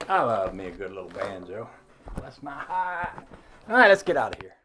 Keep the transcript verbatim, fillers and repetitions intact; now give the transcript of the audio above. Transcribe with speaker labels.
Speaker 1: I love me a good little banjo. Bless my heart. All right, let's get out of here.